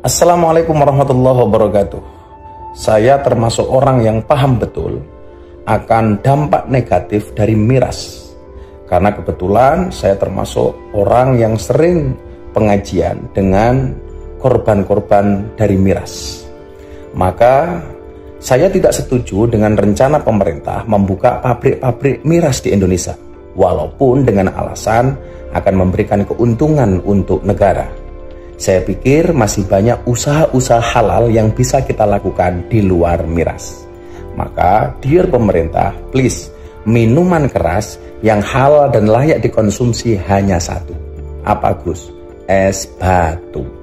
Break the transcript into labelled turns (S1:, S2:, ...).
S1: Assalamualaikum warahmatullahi wabarakatuh. Saya termasuk orang yang paham betul akan dampak negatif dari miras. Karena kebetulan saya termasuk orang yang sering pengajian dengan korban-korban dari miras. Maka saya tidak setuju dengan rencana pemerintah membuka pabrik-pabrik miras di Indonesia, walaupun dengan alasan akan memberikan keuntungan untuk negara. Saya pikir masih banyak usaha-usaha halal yang bisa kita lakukan di luar miras. Maka, dear pemerintah, please, minuman keras yang halal dan layak dikonsumsi hanya satu. Apa, Gus? Es batu.